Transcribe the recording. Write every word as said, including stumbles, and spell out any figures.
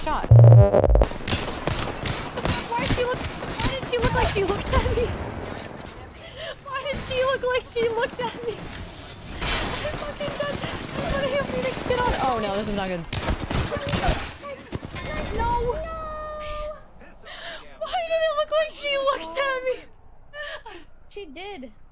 shot. Why did she look? Why did she look like she looked at me? Why did she look like she looked at me? I'm fucking dead. I want to hear Phoenix get on. Oh no, this is not good. No. Why did it look like she looked at me? She did.